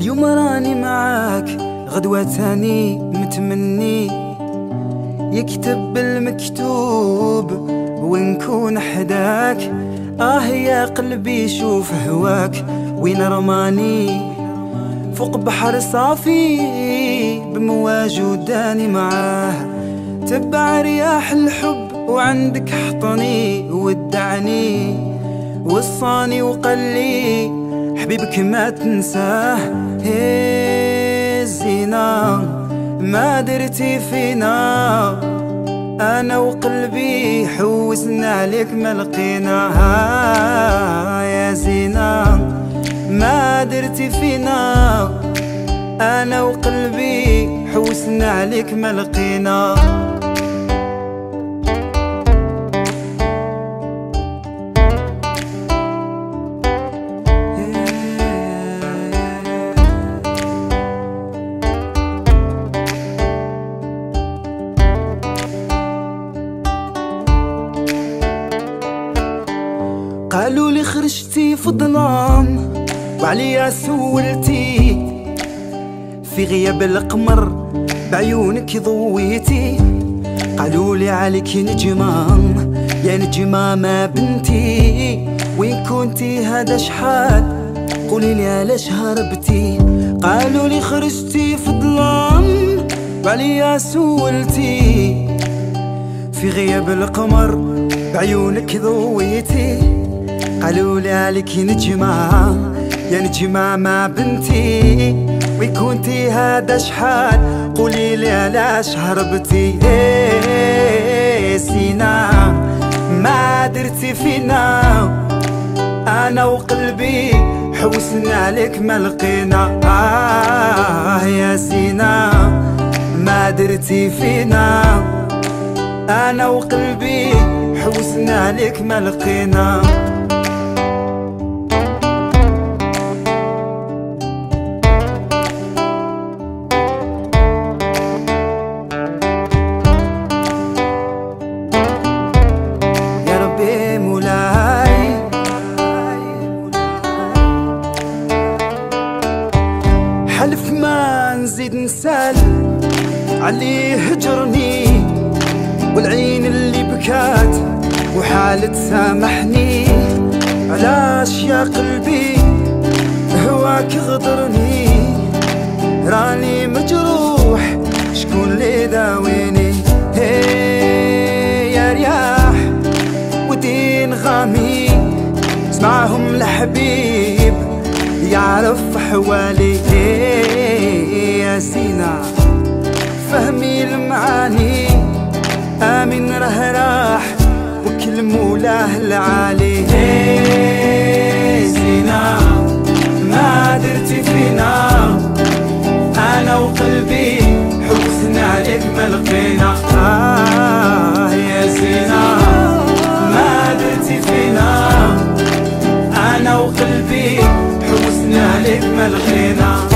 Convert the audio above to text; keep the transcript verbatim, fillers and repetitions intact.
اليوم راني معاك غدوة تاني متمني يكتب المكتوب ونكون حداك. آه يا قلبي شوف هواك وين رماني، فوق بحر صافي بمواج وداني معاه. تبع رياح الحب وعندك حطني ودعني، وصاني وقلي حبيبك ما تنساه. هي الزينة ما درتي فينا، أنا وقلبي حوسنا عليك ما لقيناها. يا زينة ما درتي فينا، أنا وقلبي حوسنا عليك ما لقينا. قالوا لي خرجتي في الظلام وعليا سولتي، في غياب القمر بعيونك ضويتي. قالوا لي عليك نجمة يا نجمة ما بنتي، وين كنتي هذا شحال قولي لي علاش هربتي. قالوا لي خرجتي في الظلام وعليا سولتي، في غياب القمر بعيونك ضويتي. قالوا لي عليك نجمة يا نجمة ما بنتي، وين كنتي هذا شحال قولي لي علاش هربتي. إيه سينا ما درتي فينا، أنا وقلبي حوسنا عليك ما لقينا. آه يا سينا ما درتي فينا، أنا وقلبي حوسنا عليك ما لقينا. حلف ما نزيد نسال عليه هجرني، والعين اللي بكات وحالة سامحني. علاش يا قلبي هواك غدرني، راني مجروح شكون اللي داويني. هي يا رياح ودين غامي اسمعهم الحبيب يعرف حوالي. يا زينة فهمي المعاني، آمن راه راح وكل مولاه العالي. زينة ما درتي فينا، أنا وقلبي حوسنا عليك ما لقينا. آه يا زينة ما درتي فينا، أنا وقلبي حوسنا عليك ما لقينا.